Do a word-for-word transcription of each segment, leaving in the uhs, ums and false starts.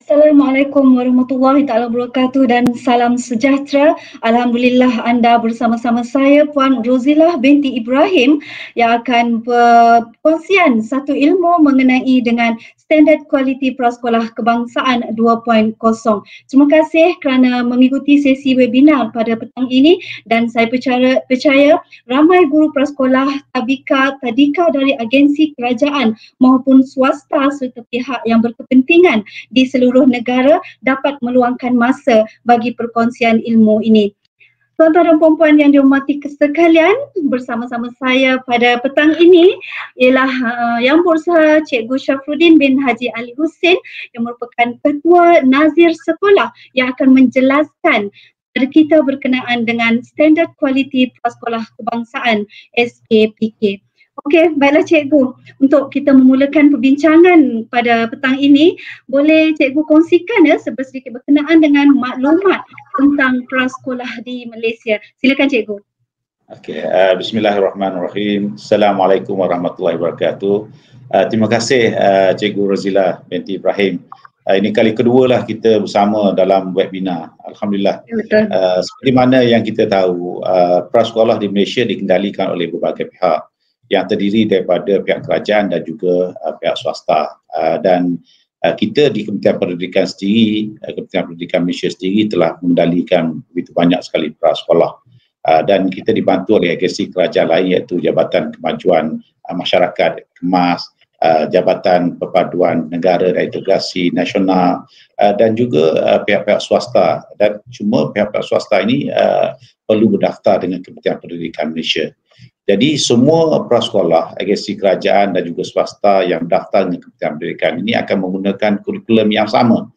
Assalamualaikum warahmatullahi taala wabarakatuh dan salam sejahtera. Alhamdulillah anda bersama-sama saya Puan Rozilah binti Ibrahim yang akan berkongsian satu ilmu mengenai dengan standard kualiti prasekolah kebangsaan dua titik kosong. Terima kasih kerana mengikuti sesi webinar pada petang ini dan saya percaya, percaya ramai guru prasekolah, tabika, tadika dari agensi kerajaan maupun swasta serta pihak yang berkepentingan di seluruh negara dapat meluangkan masa bagi perkongsian ilmu ini. Tuan-tuan dan puan-puan yang dihormati sekalian, bersama-sama saya pada petang ini ialah uh, Yang Berusaha Cikgu Syafruddin bin Haji Ali Hussein yang merupakan Ketua Nazir Sekolah yang akan menjelaskan kepada kita berkenaan dengan standard kualiti prasekolah kebangsaan S K P K. Okey, baiklah Cikgu. Untuk kita memulakan perbincangan pada petang ini, boleh Cikgu kongsikan ya sedikit berkenaan dengan maklumat tentang prasekolah di Malaysia. Silakan Cikgu. Okey, uh, bismillahirrahmanirrahim. Assalamualaikum warahmatullahi wabarakatuh. Uh, terima kasih uh, Cikgu Rozilah binti Ibrahim. Uh, ini kali kedua lah kita bersama dalam webinar. Alhamdulillah. Betul. Uh, seperti mana yang kita tahu, uh, prasekolah di Malaysia dikendalikan oleh berbagai pihak yang terdiri daripada pihak kerajaan dan juga uh, pihak swasta, uh, dan uh, kita di Kementerian Pendidikan sendiri, uh, Kementerian Pendidikan Malaysia sendiri telah mengendalikan begitu banyak sekali prasekolah, uh, dan kita dibantu oleh agensi kerajaan lain iaitu Jabatan Kemajuan uh, Masyarakat KEMAS, uh, Jabatan Perpaduan Negara dan Integrasi Nasional, uh, dan juga uh, pihak-pihak swasta, dan cuma pihak-pihak swasta ini uh, perlu berdaftar dengan Kementerian Pendidikan Malaysia. Jadi semua prasekolah, agensi kerajaan dan juga swasta yang daftar dengan Kementerian Pendidikan ini akan menggunakan kurikulum yang sama.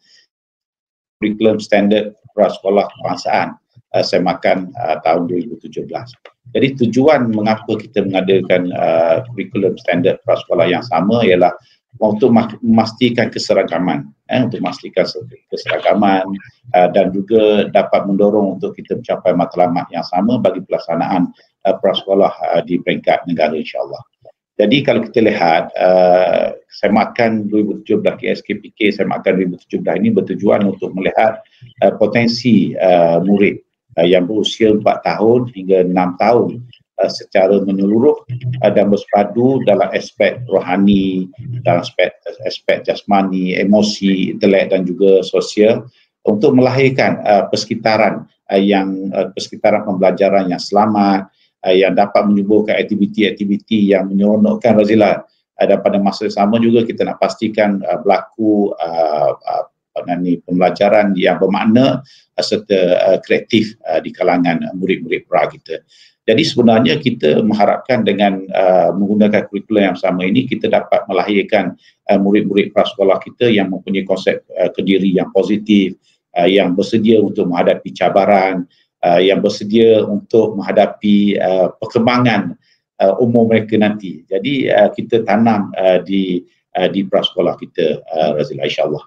Kurikulum standard prasekolah kebangsaan uh, semakan uh, tahun dua ribu tujuh belas. Jadi tujuan mengapa kita mengadakan uh, kurikulum standard prasekolah yang sama ialah untuk memastikan keseragaman, eh, untuk memastikan keseragaman uh, dan juga dapat mendorong untuk kita mencapai matlamat yang sama bagi pelaksanaan uh, prasekolah uh, di peringkat negara insya-Allah. Jadi kalau kita lihat uh, semakan dua ribu tujuh belas K S K P K semakan dua ribu tujuh belas ini bertujuan untuk melihat uh, potensi uh, murid uh, yang berusia empat tahun hingga enam tahun Uh, secara menyeluruh uh, dan bersepadu dalam aspek rohani, dalam aspek aspek jasmani, emosi, intelek dan juga sosial untuk melahirkan uh, persekitaran uh, yang uh, persekitaran pembelajaran yang selamat, uh, yang dapat menyuburkan aktiviti-aktiviti yang menyeronokkan Rozilah, uh, dan pada masa yang sama juga kita nak pastikan uh, berlaku uh, uh, Ni, pembelajaran yang bermakna uh, serta uh, kreatif uh, di kalangan uh, murid-murid pra kita. Jadi sebenarnya kita mengharapkan dengan uh, menggunakan kurikulum yang sama ini kita dapat melahirkan uh, murid-murid prasekolah kita yang mempunyai konsep uh, kediri yang positif, uh, yang bersedia untuk menghadapi cabaran, uh, yang bersedia untuk menghadapi uh, perkembangan uh, umur mereka nanti. Jadi uh, kita tanam uh, di uh, di prasekolah kita, uh, Rozilah, insya-Allah.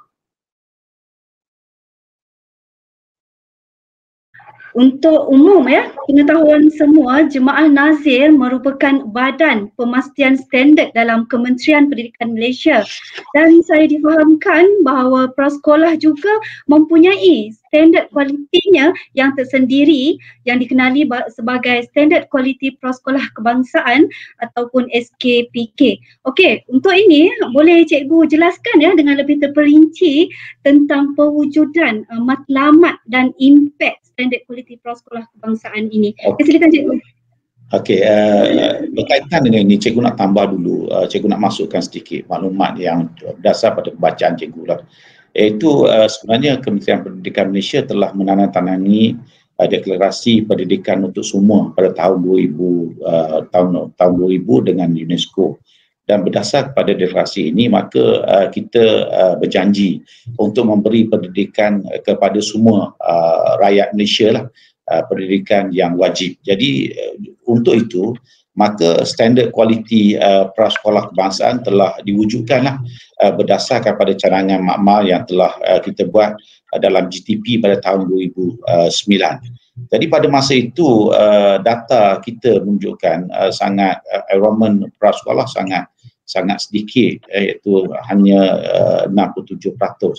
Untuk umum ya, pengetahuan semua, Jemaah Nazir merupakan badan pemastian standard dalam Kementerian Pendidikan Malaysia, dan saya difahamkan bahawa prasekolah juga mempunyai standard kualitinya yang tersendiri yang dikenali sebagai standard kualiti prasekolah kebangsaan ataupun S K P K. Okey, untuk ini boleh Cikgu jelaskan ya dengan lebih terperinci tentang pewujudan uh, matlamat dan impak standard kualiti prasekolah kebangsaan ini. Okay. Silakan Cikgu. Okey, uh, berkaitan dengan ini Cikgu nak tambah dulu, uh, Cikgu nak masukkan sedikit maklumat yang berdasar pada bacaan Cikgu lah. Iaitu uh, sebenarnya Kementerian Pendidikan Malaysia telah menandatangani uh, deklarasi pendidikan untuk semua pada tahun dua ribu uh, tahun tahun dua ribu dengan UNESCO. Dan berdasar kepada deklarasi ini maka uh, kita uh, berjanji untuk memberi pendidikan uh, kepada semua uh, rakyat Malaysia lah, uh, pendidikan yang wajib. Jadi uh, untuk itu maka standard kualiti uh, prasekolah kebangsaan telah diwujudkanlah uh, berdasarkan pada cadangan makmal yang telah uh, kita buat uh, dalam G T P pada tahun dua ribu sembilan. Jadi pada masa itu uh, data kita menunjukkan uh, sangat uh, enrollment prasekolah sangat sangat sedikit, iaitu hanya uh, enam puluh tujuh peratus.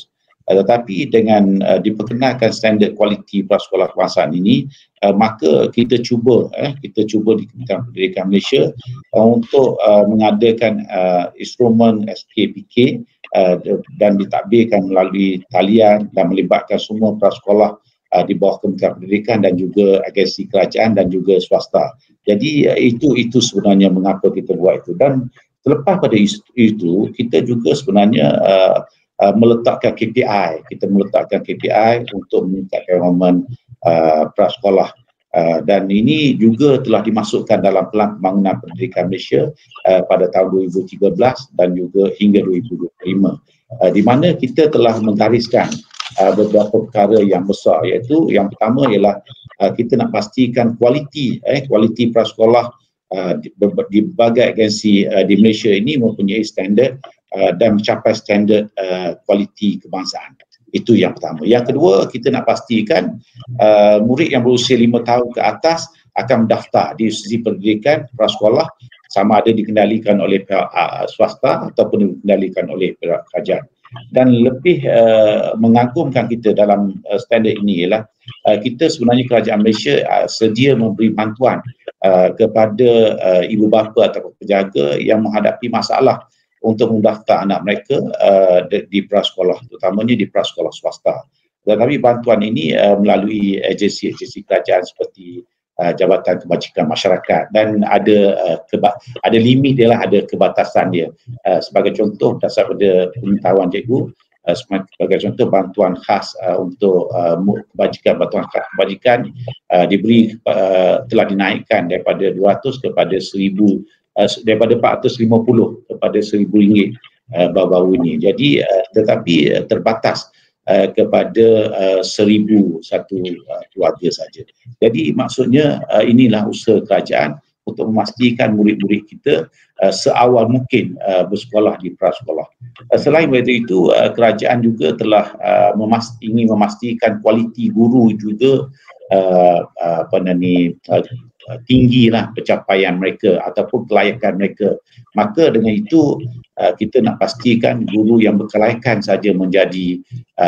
Uh, tetapi dengan uh, diperkenalkan standard kualiti prasekolah kebangsaan ini, uh, maka kita cuba eh, kita cuba di Kementerian Pendidikan Malaysia uh, untuk uh, mengadakan uh, instrumen S K P K uh, dan ditadbirkan melalui talian dan melibatkan semua prasekolah uh, di bawah Kementerian Pendidikan dan juga agensi kerajaan dan juga swasta. Jadi uh, itu itu sebenarnya mengapa kita buat itu. Dan terlepas pada itu, kita juga sebenarnya uh, Uh, meletakkan K P I, kita meletakkan K P I untuk meningkatkan enrolment uh, prasekolah uh, dan ini juga telah dimasukkan dalam Pelan Pembangunan Pendidikan Malaysia uh, pada tahun dua ribu tiga belas dan juga hingga dua ribu dua puluh lima, uh, di mana kita telah menggariskan uh, beberapa perkara yang besar, iaitu yang pertama ialah uh, kita nak pastikan kualiti eh, kualiti prasekolah uh, di, di berbagai agensi uh, di Malaysia ini mempunyai standard Uh, dan mencapai standard uh, kualiti kebangsaan. Itu yang pertama. Yang kedua, kita nak pastikan uh, murid yang berusia lima tahun ke atas akan mendaftar di institusi pendidikan prasekolah, sama ada dikendalikan oleh pihak uh, swasta ataupun dikendalikan oleh pihak kerajaan. Dan lebih uh, mengagumkan kita dalam uh, standard ini ialah uh, kita sebenarnya kerajaan Malaysia uh, sedia memberi bantuan uh, kepada uh, ibu bapa atau penjaga yang menghadapi masalah untuk mendaftar anak mereka uh, di, di prasekolah, terutamanya di prasekolah swasta. Tetapi bantuan ini uh, melalui agensi-agensi kerajaan seperti uh, Jabatan Kebajikan Masyarakat, dan ada uh, keba- ada limit dia lah, ada kebatasan dia. Uh, sebagai contoh, berdasar pada pengetahuan cikgu, uh, sebagai contoh bantuan khas uh, untuk uh, kebajikan, bantuan khas kebajikan uh, diberi uh, telah dinaikkan daripada dua ratus kepada seribu, Uh, daripada empat ratus lima puluh kepada seribu ringgit uh, baru-baru ini. Jadi uh, tetapi uh, terbatas uh, kepada uh, seribu satu uh, keluarga saja. Jadi maksudnya uh, inilah usaha kerajaan untuk memastikan murid-murid kita uh, seawal mungkin uh, bersekolah di prasekolah. Uh, selain itu, uh, kerajaan juga telah uh, memast- ingin memastikan kualiti guru juga uh, uh, apa namanya uh, tinggilah pencapaian mereka ataupun kelayakan mereka. Maka dengan itu uh, kita nak pastikan guru yang berkelayakan saja menjadi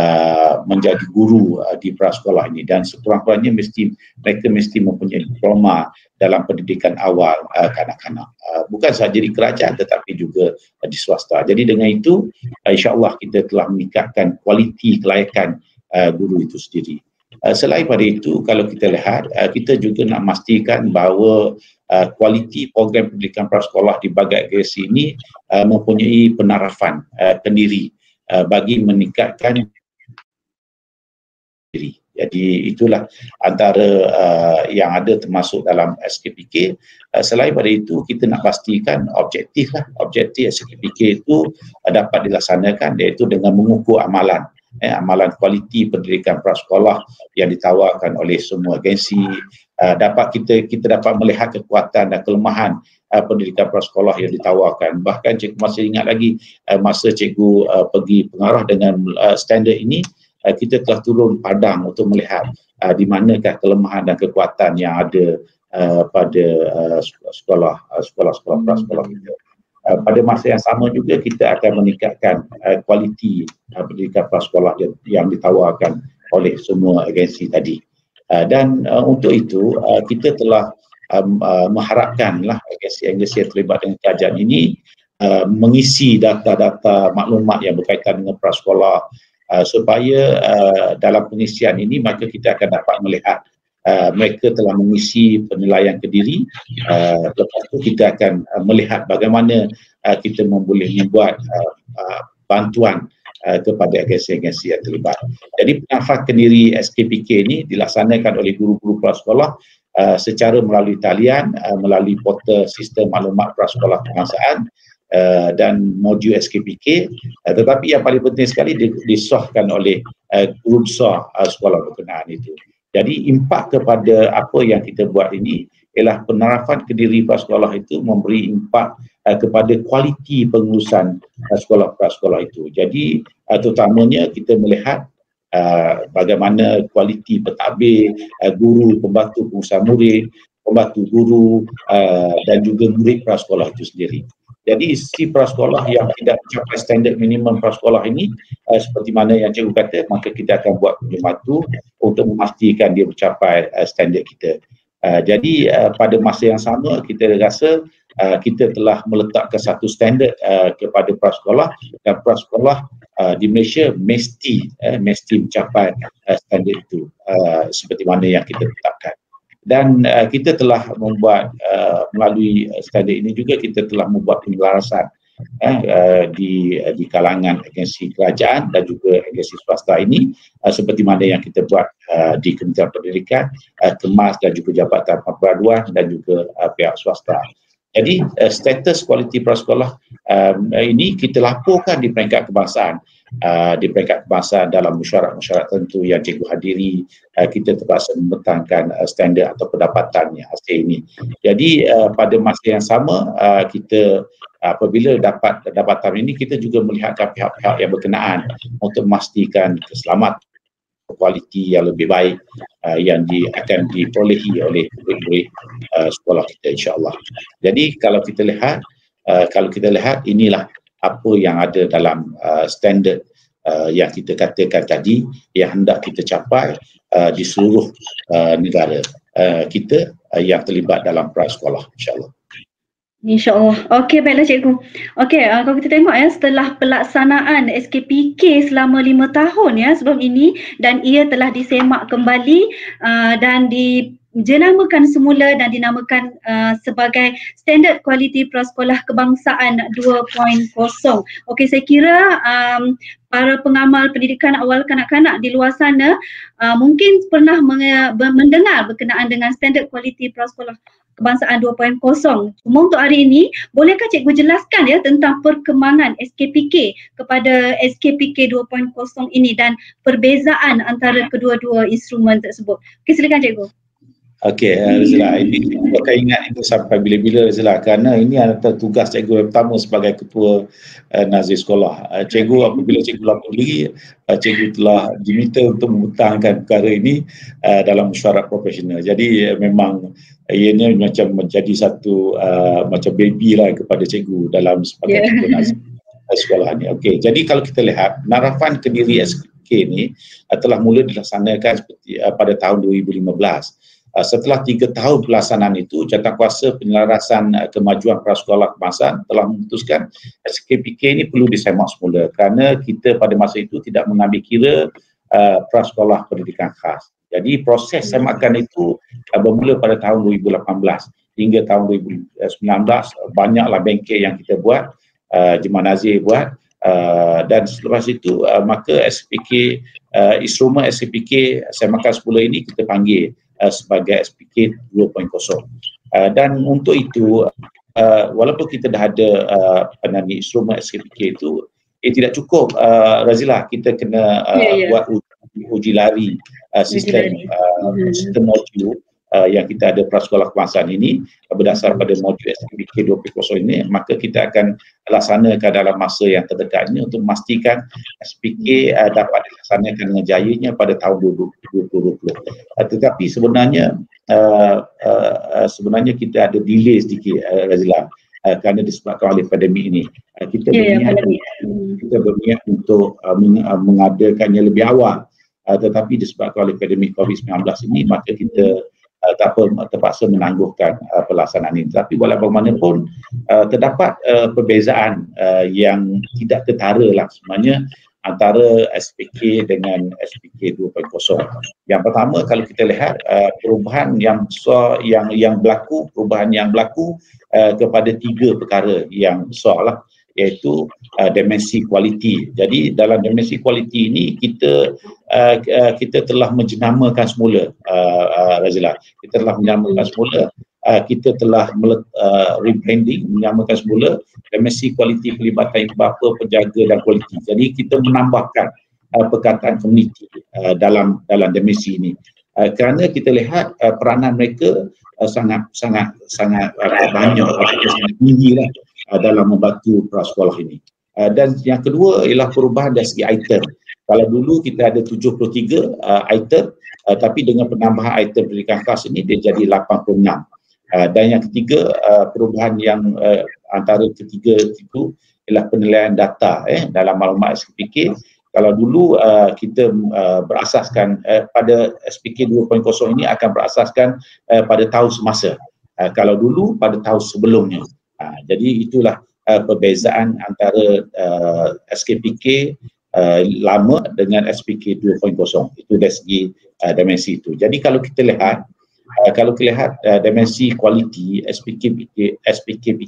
uh, menjadi guru uh, di prasekolah ini, dan sekurang-kurangnya mesti mereka mesti mempunyai diploma dalam pendidikan awal uh, kanak-kanak, uh, bukan sahaja di kerajaan tetapi juga uh, di swasta. Jadi dengan itu uh, insya-Allah kita telah meningkatkan kualiti kelayakan uh, guru itu sendiri. Uh, selain pada itu, kalau kita lihat, uh, kita juga nak memastikan bahawa uh, kualiti program pendidikan prasekolah di berbagai agensi ini uh, mempunyai penarafan uh, kendiri uh, bagi meningkatkan diri. Jadi itulah antara uh, yang ada termasuk dalam S K P K. Uh, selain pada itu, kita nak pastikan objektif lah. Objektif S K P K itu uh, dapat dilaksanakan, iaitu dengan mengukur amalan. Eh, amalan kualiti pendidikan prasekolah yang ditawarkan oleh semua agensi. Uh, dapat kita kita dapat melihat kekuatan dan kelemahan uh, pendidikan prasekolah yang ditawarkan. Bahkan cikgu masih ingat lagi uh, masa cikgu uh, pergi pengarah dengan uh, standard ini, uh, kita telah turun padang untuk melihat uh, di manakah kelemahan dan kekuatan yang ada uh, pada uh, sekolah uh, sekolah-sekolah prasekolah kita. Uh, pada masa yang sama juga kita akan meningkatkan uh, kualiti uh, pendidikan prasekolah yang, yang ditawarkan oleh semua agensi tadi. Uh, dan uh, untuk itu uh, kita telah um, uh, mengharapkanlah agensi-agensi yang terlibat dengan kerajaan ini uh, mengisi data-data maklumat yang berkaitan dengan prasekolah uh, supaya uh, dalam pengisian ini maka kita akan dapat melihat Uh, mereka telah mengisi penilaian kediri. Uh, lepas itu kita akan uh, melihat bagaimana uh, kita boleh membuat uh, uh, bantuan uh, kepada agensi-agensi yang terlibat. Jadi penafas kendiri S K P K ini dilaksanakan oleh guru-guru prasekolah uh, secara melalui talian, uh, melalui portal sistem maklumat prasekolah kebangsaan uh, dan modul S K P K. Uh, tetapi yang paling penting sekali disahkan oleh uh, guru besar uh, sekolah berkenaan itu. Jadi impak kepada apa yang kita buat ini ialah penarafan kendiri prasekolah itu memberi impak uh, kepada kualiti pengurusan uh, sekolah-prasekolah itu. Jadi uh, terutamanya kita melihat uh, bagaimana kualiti pentadbir, uh, guru, pembantu pengurusan murid, pembantu guru uh, dan juga murid prasekolah itu sendiri. Jadi si prasekolah yang tidak mencapai standard minimum prasekolah ini uh, seperti mana yang cikgu kata, maka kita akan buat penjematu untuk memastikan dia mencapai uh, standard kita. Uh, jadi uh, pada masa yang sama kita rasa uh, kita telah meletakkan satu standard uh, kepada prasekolah, dan prasekolah uh, di Malaysia mesti uh, mesti mencapai uh, standard itu uh, seperti mana yang kita tetapkan. Dan uh, kita telah membuat uh, melalui standard ini juga kita telah membuat penyelarasan uh, uh, di uh, di kalangan agensi kerajaan dan juga agensi swasta ini uh, seperti mana yang kita buat uh, di Kementerian Pendidikan, uh, Kemas dan juga Jabatan Perpaduan dan juga uh, pihak swasta. Jadi uh, status kualiti prasekolah um, ini kita laporkan di peringkat kebangsaan. Uh, di peringkat kebangsaan dalam mesyuarat-mesyuarat tertentu yang cikgu hadiri, uh, kita terpaksa membentangkan uh, standard atau pendapatannya hasil ini. Jadi uh, pada masa yang sama uh, kita uh, apabila dapat pendapatan ini, kita juga melihatkan pihak-pihak yang berkenaan untuk memastikan keselamatan kualiti yang lebih baik uh, yang di, akan diperolehi oleh murid-murid uh, sekolah kita, insya-Allah. Jadi kalau kita lihat uh, kalau kita lihat inilah apa yang ada dalam uh, standard uh, yang kita katakan tadi yang hendak kita capai uh, di seluruh uh, negara uh, kita uh, yang terlibat dalam prasekolah, insya-Allah. InsyaAllah. Okey, baiklah cikgu. Okey, uh, kalau kita tengok ya, setelah pelaksanaan S K P K selama lima tahun ya sebelum ini, dan ia telah disemak kembali uh, dan di jenamakan semula dan dinamakan uh, sebagai Standard Kualiti Prasekolah Kebangsaan dua titik kosong. Okey, saya kira um, para pengamal pendidikan awal kanak-kanak di luar sana uh, mungkin pernah mendengar berkenaan dengan Standard Kualiti Prasekolah Kebangsaan dua titik kosong. Cuma untuk hari ini, bolehkah cikgu jelaskan ya tentang perkembangan S K P K kepada S K P K dua titik kosong ini dan perbezaan antara kedua-dua instrumen tersebut? Okey, silakan cikgu. Okey, uh, Razila, ini kita akan ingat ini sampai bila-bila, Razila, kerana ini adalah tugas cikgu yang pertama sebagai ketua uh, nazir sekolah. Uh, cikgu apabila cikgu lapor diri, uh, cikgu telah diminta untuk membentangkan perkara ini uh, dalam mesyuarat profesional. Jadi uh, memang uh, ianya macam menjadi satu uh, macam baby lah kepada cikgu dalam sebagai yeah. ketua nazir uh, sekolah ini. Okey, jadi kalau kita lihat penarafan Kendiri S K P K ini uh, telah mula dilaksanakan seperti uh, pada tahun dua ribu lima belas. Uh, setelah tiga tahun pelaksanaan itu, Jawatankuasa Penyelarasan uh, Kemajuan Prasekolah Kebangsaan telah memutuskan S K P K ini perlu disemak semula kerana kita pada masa itu tidak mengambil kira uh, prasekolah pendidikan khas. Jadi proses semakan itu uh, bermula pada tahun dua ribu lapan belas hingga tahun dua ribu sembilan belas. Uh, banyaklah bengkel yang kita buat, uh, Jemaah Nazir buat, uh, dan selepas itu uh, maka S K P K, uh, instrumen S K P K semakan semula ini kita panggil Uh, sebagai S P K dua titik kosong. Uh, dan untuk itu uh, walaupun kita dah ada uh, penani instrumen S K P K itu, eh tidak cukup, uh, Razila, kita kena uh, yeah, yeah. buat uji, uji lari uh, sistem uh, mm-hmm. sistem modul uh, yang kita ada prasekolah kebangsaan ini uh, berdasar pada modul S K P K dua titik kosong ini, maka kita akan laksanakan dalam masa yang terdekat ini untuk memastikan S P K uh, dapat dilaksanakan dengan jayanya pada tahun dua ribu dua puluh. Uh, tetapi sebenarnya uh, uh, sebenarnya kita ada delay sedikit, uh, Razila, uh, kerana disebabkan oleh pandemik ini. Uh, kita yeah, berniat yeah, kita berniat untuk uh, meng, uh, mengadakannya lebih awal, uh, tetapi disebabkan oleh pandemik COVID sembilan belas ini, maka kita Uh, tak apa, terpaksa menangguhkan uh, pelaksanaan ini. Tapi walaupun bagaimanapun uh, terdapat uh, perbezaan uh, yang tidak ketara lah sebenarnya antara S P K dengan S P K dua titik kosong. Yang pertama, kalau kita lihat uh, perubahan yang besar yang yang berlaku, perubahan yang berlaku uh, kepada tiga perkara yang besar lah, iaitu uh, dimensi kualiti. Jadi dalam dimensi kualiti ini kita uh, uh, kita telah menjenamakan semula, uh, uh, Razila. Kita telah menjenamakan semula, uh, kita telah melet, uh, rebranding, menjenamakan semula dimensi kualiti pelibatan ibu bapa, penjaga dan kualiti. Jadi kita menambahkan uh, perkataan komuniti uh, dalam dalam dimensi ini. Uh, kerana kita lihat uh, peranan mereka uh, sangat sangat sangat uh, banyak, sangat tinggi lah Uh, dalam membantu prasekolah ini. Uh, dan yang kedua ialah perubahan dari segi item. Kalau dulu kita ada tujuh puluh tiga uh, item, uh, tapi dengan penambahan item pendidikan khas ini dia jadi lapan puluh enam. Uh, dan yang ketiga, uh, perubahan yang uh, antara ketiga itu ialah penilaian data eh, dalam maklumat S K P K. Kalau dulu uh, kita uh, berasaskan uh, pada S P K dua titik kosong ini akan berasaskan uh, pada tahun semasa. Uh, kalau dulu pada tahun sebelumnya. Uh, jadi itulah uh, perbezaan antara uh, S K P K uh, lama dengan S P K dua titik kosong. Itu dari segi uh, dimensi itu. Jadi kalau kita lihat Uh, kalau kita lihat uh, dimensi kualiti S P K S P K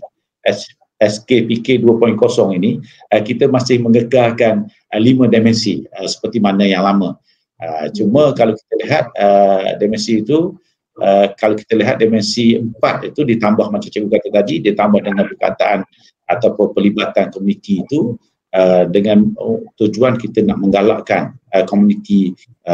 S K P K dua titik kosong ini, uh, kita masih mengekalkan uh, lima dimensi uh, seperti mana yang lama. Uh, cuma kalau kita lihat uh, dimensi itu, uh, kalau kita lihat dimensi empat itu ditambah macam cikgu kata tadi, ditambah dengan perkataan ataupun pelibatan komuniti itu, uh, dengan uh, tujuan kita nak menggalakkan uh, komuniti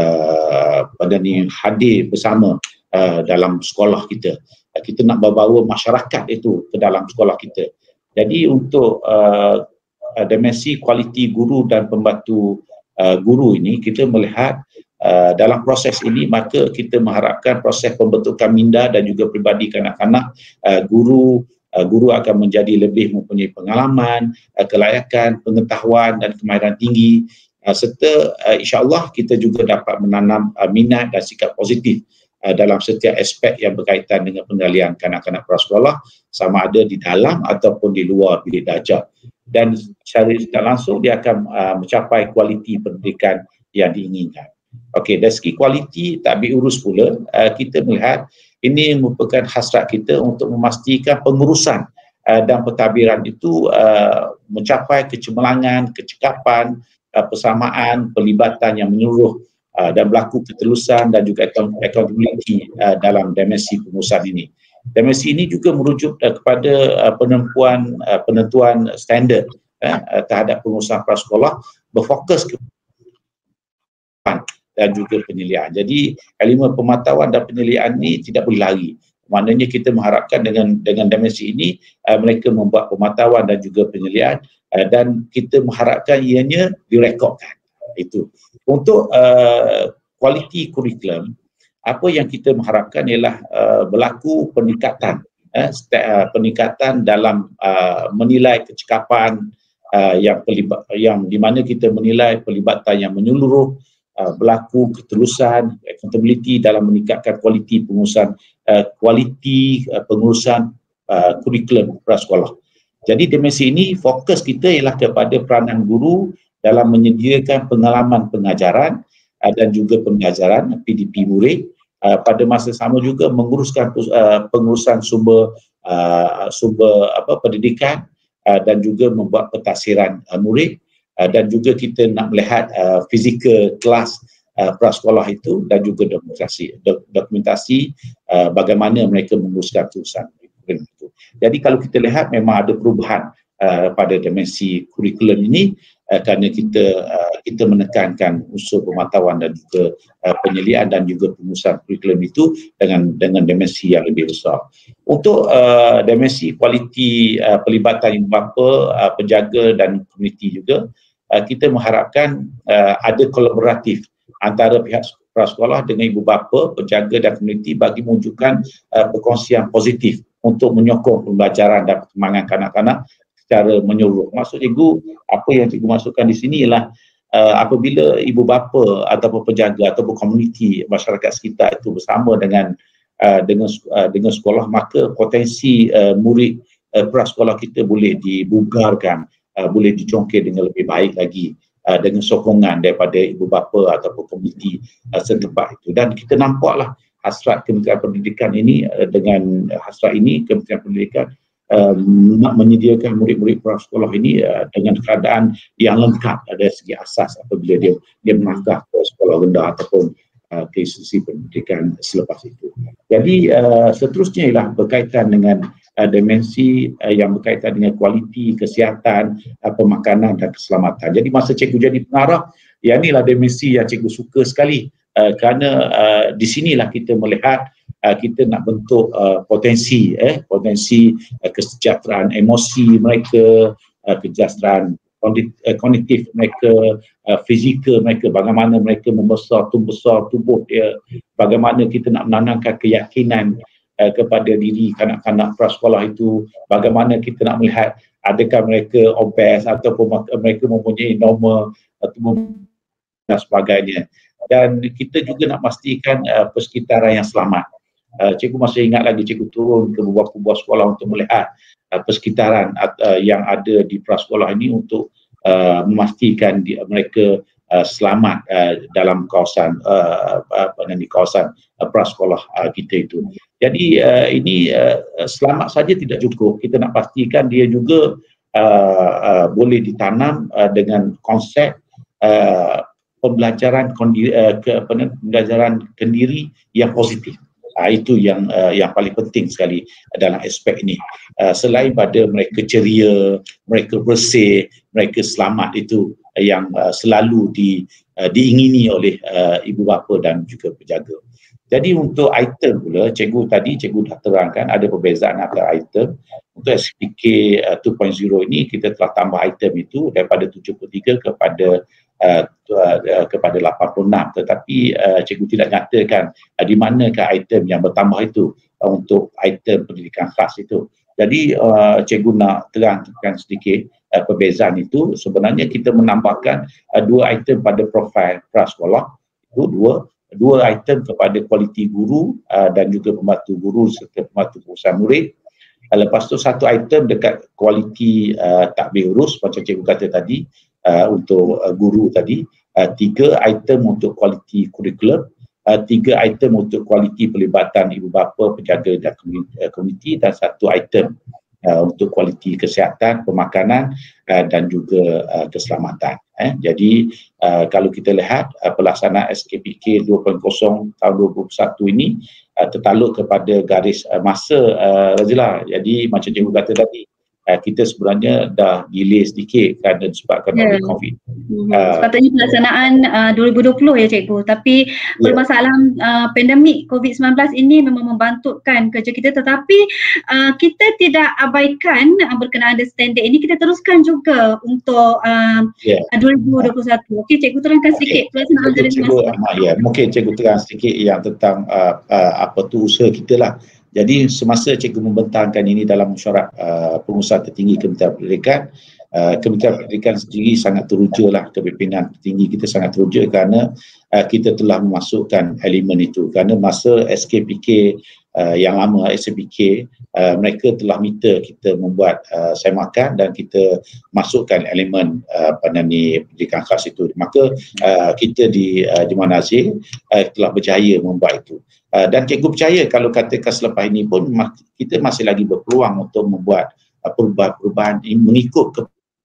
uh, pada ni hadir bersama Uh, dalam sekolah kita. Uh, kita nak bawa masyarakat itu ke dalam sekolah kita. Jadi untuk uh, uh, dimensi kualiti guru dan pembantu uh, guru ini, kita melihat uh, dalam proses ini, maka kita mengharapkan proses pembentukan minda dan juga peribadi kanak-kanak uh, guru uh, guru akan menjadi lebih mempunyai pengalaman, uh, kelayakan, pengetahuan dan kemahiran tinggi, uh, serta uh, insya-Allah kita juga dapat menanam uh, minat dan sikap positif dalam setiap aspek yang berkaitan dengan pengendalian kanak-kanak prasekolah, sama ada di dalam ataupun di luar bilik darjah. Dan secara tidak langsung dia akan uh, mencapai kualiti pendidikan yang diinginkan. Okey, dari segi kualiti tadbir urus pula, uh, kita melihat ini merupakan hasrat kita untuk memastikan pengurusan uh, dan pentadbiran itu uh, mencapai kecemerlangan, kecekapan, uh, persamaan, pelibatan yang menyeluruh, Uh, dan berlaku ketelusan dan juga accountability uh, dalam dimensi pengurusan ini. Dimensi ini juga merujuk uh, kepada uh, penentuan uh, penentuan standard uh, terhadap pengurusan prasekolah, berfokus ke dan juga penilaian. Jadi elemen pemantauan dan penilaian ini tidak boleh lari. Maknanya kita mengharapkan dengan dengan dimensi ini uh, mereka membuat pemantauan dan juga penilaian, uh, dan kita mengharapkan ianya direkodkan. Itu untuk uh, kualiti kurikulum. Apa yang kita mengharapkan ialah uh, berlaku peningkatan eh, uh, peningkatan dalam uh, menilai kecekapan uh, yang pelibat, yang di mana kita menilai pelibatan yang menyeluruh, uh, berlaku ketulusan, accountability dalam meningkatkan kualiti pengurusan uh, kualiti uh, pengurusan uh, kurikulum prasekolah. Jadi dimensi ini fokus kita ialah kepada peranan guru dalam menyediakan pengalaman pengajaran uh, dan juga pengajaran P D P murid, uh, pada masa sama juga menguruskan uh, pengurusan sumber uh, sumber apa pendidikan, uh, dan juga membuat pentadsiran uh, murid, uh, dan juga kita nak melihat uh, fizikal kelas uh, prasekolah itu dan juga dokumentasi dok, dokumentasi uh, bagaimana mereka menguruskan urusan itu. Jadi kalau kita lihat memang ada perubahan uh, pada dimensi kurikulum ini, Uh, kerana kita uh, kita menekankan unsur pemantauan dan juga uh, penyelidikan dan juga pengurusan kurikulum itu dengan dengan dimensi yang lebih besar. Untuk uh, dimensi kualiti uh, pelibatan ibu bapa, uh, penjaga dan komuniti juga, uh, kita mengharapkan uh, ada kolaboratif antara pihak prasekolah dengan ibu bapa, penjaga dan komuniti bagi mewujudkan uh, perkongsian positif untuk menyokong pembelajaran dan perkembangan kanak-kanak secara menyeluruh. Maksud cikgu, apa yang cikgu masukkan di sini ialah uh, apabila ibu bapa ataupun penjaga ataupun komuniti masyarakat sekitar itu bersama dengan uh, dengan uh, dengan sekolah, maka potensi uh, murid uh, prasekolah kita boleh dibugarkan, uh, boleh dicongkir dengan lebih baik lagi uh, dengan sokongan daripada ibu bapa ataupun komuniti uh, setempat itu. Dan kita nampaklah hasrat Kementerian Pendidikan ini, uh, dengan hasrat ini Kementerian Pendidikan Uh, nak menyediakan murid-murid prasekolah ini uh, dengan keadaan yang lengkap dari segi asas apabila dia dia melangkah ke sekolah rendah ataupun uh, ke institusi pendidikan selepas itu. Jadi uh, seterusnya ialah berkaitan dengan uh, dimensi uh, yang berkaitan dengan kualiti kesihatan, uh, pemakanan dan keselamatan. Jadi masa cikgu jadi pengarah, yang inilah dimensi yang cikgu suka sekali, uh, kerana uh, di sinilah kita melihat Uh, kita nak bentuk uh, potensi eh potensi uh, kesejahteraan emosi mereka, uh, kesejahteraan kognitif mereka, uh, fizikal mereka, bagaimana mereka membesar, tumbuh besar tubuh dia, bagaimana kita nak menanamkan keyakinan uh, kepada diri kanak-kanak prasekolah itu, bagaimana kita nak melihat adakah mereka obes ataupun mereka mempunyai norma ataupun dan sebagainya. Dan kita juga nak pastikan uh, persekitaran yang selamat. Uh, cikgu masih ingat lagi cikgu turun ke beberapa buah sekolah untuk melihat uh, persekitaran uh, yang ada di prasekolah ini untuk uh, memastikan di, mereka uh, selamat uh, dalam kawasan uh, apa namanya kawasan uh, prasekolah uh, kita itu. Jadi uh, ini uh, selamat saja tidak cukup. Kita nak pastikan dia juga uh, uh, boleh ditanam uh, dengan konsep uh, pembelajaran kondi, uh, ke apa namanya pembelajaran kendiri yang positif. Uh, itu yang uh, yang paling penting sekali dalam aspek ini. Uh, selain pada mereka ceria, mereka bersih, mereka selamat, itu yang uh, selalu di, uh, diingini oleh uh, ibu bapa dan juga penjaga. Jadi untuk item pula, cikgu tadi cikgu dah terangkan ada perbezaan antara item. Untuk S P K uh, dua titik kosong ini kita telah tambah item itu daripada tujuh puluh tiga kepada Uh, uh, kepada lapan puluh enam, tetapi uh, cikgu tidak nyatakan uh, di manakah item yang bertambah itu uh, untuk item pendidikan khas itu. Jadi uh, cikgu nak terangkan sedikit uh, perbezaan itu. Sebenarnya kita menambahkan uh, dua item pada profil prasekolah, itu dua dua item kepada kualiti guru uh, dan juga pembantu guru serta pembantu pengurusan murid. Uh, lepas tu satu item dekat kualiti uh, takbir urus macam cikgu kata tadi. Uh, untuk uh, guru tadi, uh, tiga item untuk kualiti kurikulum, uh, tiga item untuk kualiti pelibatan ibu bapa, penjaga dan komuniti, dan satu item uh, untuk kualiti kesihatan, pemakanan uh, dan juga uh, keselamatan. Eh. Jadi uh, kalau kita lihat uh, pelaksanaan S K P K dua titik kosong tahun dua ribu dua puluh satu ini uh, tertaluk kepada garis uh, masa uh, Razila. Jadi macam cikgu kata tadi, Uh, kita sebenarnya dah delay sedikit kerana disebabkan yeah. oleh COVID. Hmm. Uh, Sepatutnya pelaksanaan uh, dua ribu dua puluh ya cikgu, tapi yeah. permasalahan uh, pandemik COVID sembilan belas ini memang membantutkan kerja kita, tetapi uh, kita tidak abaikan uh, berkenaan dengan standard ini, kita teruskan juga untuk uh, yeah. dua ribu dua puluh satu. Okey, cikgu terangkan sedikit okay. pelaksanaan dari cikgu, uh, ya, mungkin cikgu terang sedikit yang tentang uh, uh, apa tu usaha kita lah. Jadi semasa cikgu membentangkan ini dalam mesyuarat uh, pengusaha tertinggi Kementerian Pendidikan, uh, Kementerian Pendidikan sendiri sangat teruja lah, kepimpinan tertinggi kita sangat teruja kerana uh, kita telah memasukkan elemen itu. Kerana masa S K P K uh, yang lama, S K P K, uh, mereka telah minta kita membuat uh, semakan dan kita masukkan elemen uh, apa ni pendidikan khas itu. Maka uh, kita di uh, Jemaah Nazir uh, telah berjaya membuat itu. Uh, dan cikgu percaya kalau katakan selepas ini pun kita masih lagi berpeluang untuk membuat uh, perubahan-perubahan ini mengikut ke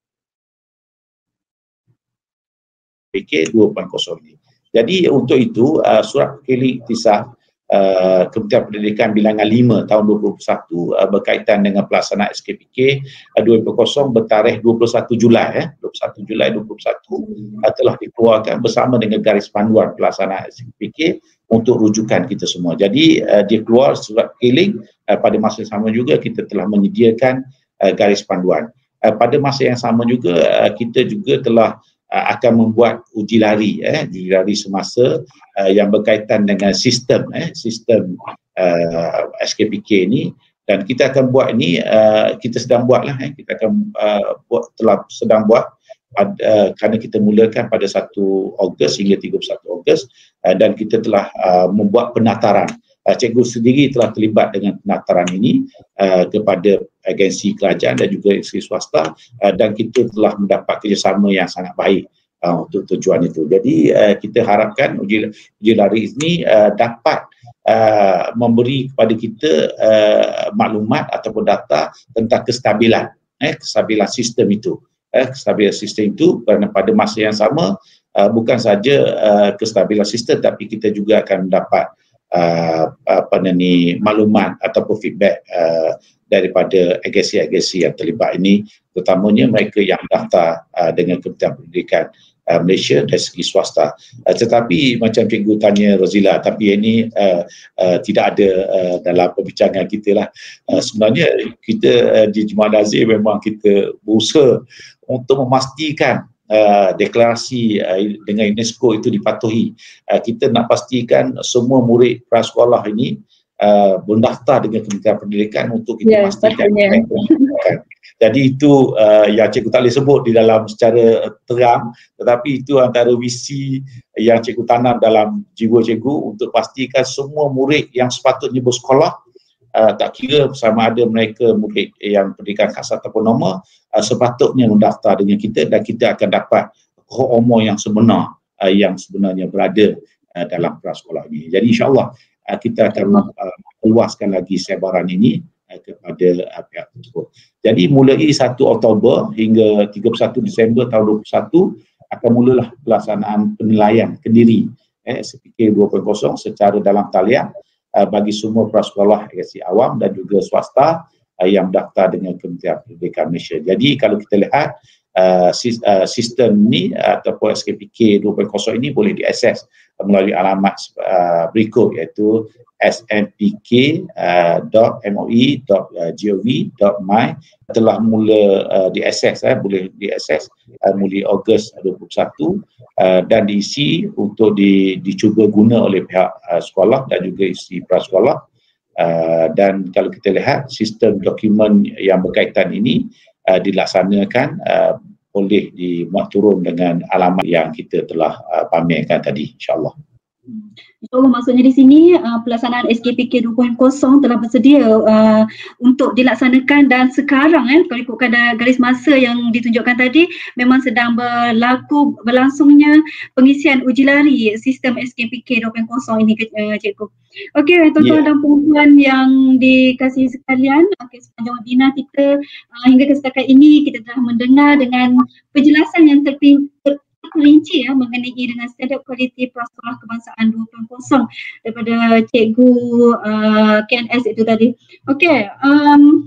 P K dua titik kosong ini. Jadi untuk itu uh, surat keliling ikhtisas uh, Kementerian Pendidikan bilangan lima tahun dua ribu dua puluh satu uh, berkaitan dengan pelaksanaan S K P K uh, dua titik kosong bertarikh dua puluh satu Julai eh, dua puluh satu Julai dua ribu dua puluh satu uh, telah dikeluarkan bersama dengan garis panduan pelaksanaan S K P K untuk rujukan kita semua. Jadi uh, dia keluar surat keliling, uh, pada masa yang sama juga kita telah menyediakan uh, garis panduan. Uh, pada masa yang sama juga uh, kita juga telah uh, akan membuat uji lari, eh, uji lari semasa uh, yang berkaitan dengan sistem, eh, sistem uh, S K P K ini, dan kita akan buat ini, uh, kita sedang buatlah, eh, kita akan uh, buat, telah sedang buat Uh, kerana kita mulakan pada satu Ogos hingga tiga puluh satu Ogos uh, dan kita telah uh, membuat penataran. Uh, cikgu sendiri telah terlibat dengan penataran ini uh, kepada agensi kerajaan dan juga agensi swasta, uh, dan kita telah mendapat kerjasama yang sangat baik uh, untuk tujuan itu. Jadi uh, kita harapkan uji, uji lari ini uh, dapat uh, memberi kepada kita uh, maklumat ataupun data tentang kestabilan, eh, kestabilan sistem itu. Eh, kestabilan sistem itu, kerana pada masa yang sama uh, bukan saja uh, kestabilan sistem, tapi kita juga akan mendapat uh, apa ni maklumat ataupun feedback uh, daripada agensi-agensi yang terlibat ini, terutamanya mereka yang daftar uh, dengan Kementerian Pendidikan uh, Malaysia dari segi swasta. Uh, tetapi macam cikgu tanya Razila, tapi ini uh, uh, tidak ada uh, dalam perbincangan kita lah. Uh, sebenarnya kita uh, di Jemaah Nazir memang kita berusaha untuk memastikan uh, deklarasi uh, dengan UNESCO itu dipatuhi. Uh, kita nak pastikan semua murid prasekolah ini uh, mendaftar dengan Kementerian Pendidikan untuk kita yeah, pastikan mereka mendapatkan. Jadi itu uh, yang cikgu tak boleh sebut di dalam secara terang, tetapi itu antara visi yang cikgu tanam dalam jiwa cikgu untuk pastikan semua murid yang sepatutnya bersekolah, uh, tak kira sama ada mereka murid yang pendidikan khas ataupun normal, uh, sepatutnya mendaftar dengan kita dan kita akan dapat kohort umur yang sebenar uh, yang sebenarnya berada uh, dalam prasekolah ini. Jadi insya-Allah uh, kita akan uh, luaskan lagi sebaran ini uh, kepada uh, pihak tersebut. Jadi mulai satu Oktober hingga tiga puluh satu Disember tahun dua puluh satu akan mulalah pelaksanaan penilaian Kendiri eh, S P K dua titik kosong secara dalam talian uh, bagi semua prasekolah edukasi awam dan juga swasta uh, yang daftar dengan Kementerian Pendidikan Malaysia. Jadi kalau kita lihat Uh, sistem ni uh, ataupun S K P K dua titik kosong ini boleh diakses uh, melalui alamat uh, berikut, iaitu s m p k dot m o e dot gov dot my. Telah mula uh, diakses, eh, boleh diakses uh, mulai Ogos dua puluh satu uh, dan diisi untuk di, dicuba guna oleh pihak uh, sekolah dan juga isi prasekolah. Uh, dan kalau kita lihat sistem dokumen yang berkaitan ini Uh, dilaksanakan uh, boleh dimuat turun dengan alamat yang kita telah uh, pamerkan tadi, insya-Allah. InsyaAllah, maksudnya di sini uh, pelaksanaan S K P K dua titik kosong telah bersedia uh, untuk dilaksanakan dan sekarang eh, kalau ikutkan garis masa yang ditunjukkan tadi memang sedang berlaku berlangsungnya pengisian uji lari sistem S K P K dua titik kosong ini, uh, Cikgu. Okey, tuan-tuan yeah. dan puan-puan yang dikasihi sekalian, okay, sepanjang webinar kita uh, hingga ke setakat ini kita telah mendengar dengan penjelasan yang terpinci terperinci ya mengenai dengan standard kualiti prasekolah kebangsaan dua titik kosong daripada Cikgu uh, K N S itu tadi. Okey, um,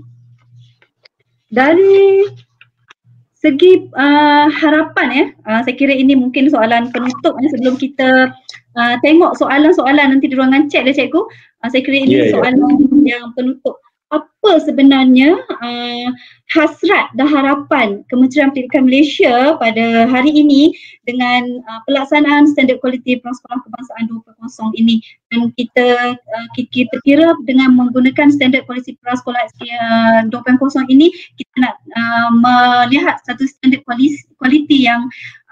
dari segi uh, harapan ya, uh, saya kira ini mungkin soalan penutup ya, sebelum kita uh, tengok soalan-soalan nanti di ruangan chat lah Cikgu. Uh, saya kira ini yeah, soalan yeah. yang penutup. Apa sebenarnya uh, hasrat dan harapan Kementerian Pendidikan Malaysia pada hari ini dengan uh, pelaksanaan standard kualiti prasekolah kebangsaan dua titik kosong ini, dan kita uh, kita kira dengan menggunakan standard kualiti prasekolah uh, dua titik kosong ini kita nak uh, melihat satu standard kualiti, kualiti yang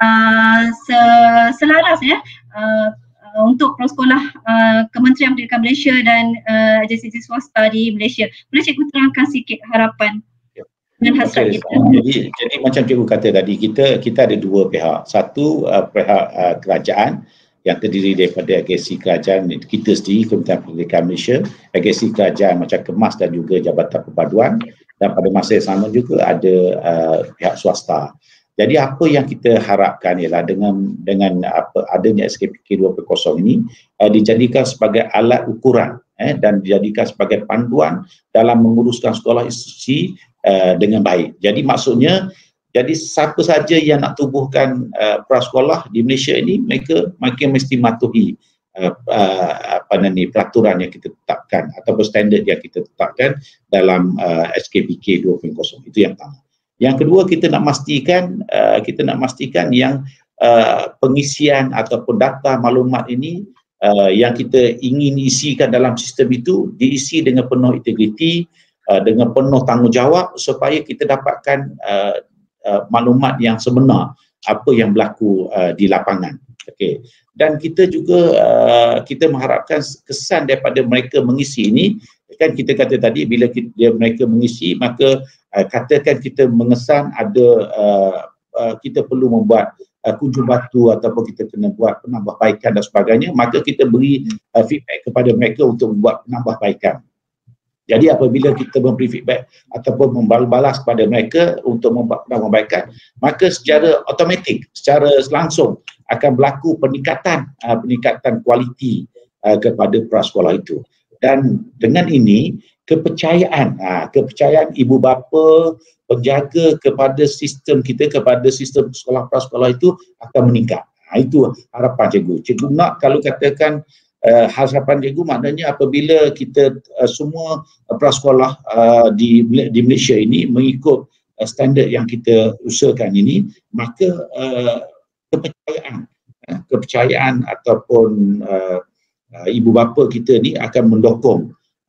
uh, selaras ya uh, Uh, untuk prasekolah uh, Kementerian Pendidikan Malaysia dan uh, agensi swasta di Malaysia. Boleh Cikgu terangkan sikit harapan dan hasrat okay. kita? Jadi, jadi macam Cikgu kata tadi, kita kita ada dua pihak. Satu uh, pihak uh, kerajaan yang terdiri daripada agensi kerajaan kita sendiri, Kementerian Pendidikan Malaysia, agensi kerajaan macam Kemas dan juga Jabatan Perpaduan, dan pada masa yang sama juga ada uh, pihak swasta. Jadi apa yang kita harapkan ialah dengan dengan apa adanya S K P K dua titik kosong ini uh, dijadikan sebagai alat ukuran eh, dan dijadikan sebagai panduan dalam menguruskan sekolah institusi uh, dengan baik. Jadi maksudnya, jadi siapa saja yang nak tubuhkan uh, prasekolah di Malaysia ini, mereka mereka mesti mematuhi uh, uh, apa ni peraturan yang kita tetapkan ataupun standard yang kita tetapkan dalam uh, S K P K dua titik kosong. Itu yang pertama. Yang kedua, kita nak pastikan uh, kita nak pastikan yang uh, pengisian ataupun data maklumat ini uh, yang kita ingin isikan dalam sistem itu diisi dengan penuh integriti, uh, dengan penuh tanggungjawab supaya kita dapatkan uh, uh, maklumat yang sebenar apa yang berlaku uh, di lapangan. Okey. Dan kita juga uh, kita mengharapkan kesan daripada mereka mengisi ini, kan kita kata tadi bila kita, mereka mengisi maka uh, katakan kita mengesan ada uh, uh, kita perlu membuat uh, kunjung batu ataupun kita kena buat penambahbaikan dan sebagainya, maka kita beri uh, feedback kepada mereka untuk membuat penambahbaikan. Jadi apabila kita memberi feedback ataupun membalas kepada mereka untuk membuat penambahbaikan, maka secara automatik, secara langsung akan berlaku peningkatan uh, peningkatan kualiti uh, kepada prasekolah itu. Dan dengan ini kepercayaan uh, kepercayaan ibu bapa, penjaga kepada sistem kita, kepada sistem sekolah prasekolah itu akan meningkat. Uh, itu harapan cikgu. Cikgu nak kalau katakan uh, harapan cikgu maknanya apabila kita uh, semua uh, prasekolah uh, di di Malaysia ini mengikut uh, standard yang kita usahakan ini, maka uh, kepercayaan uh, kepercayaan ataupun uh, Uh, ibu bapa kita ni akan mendukung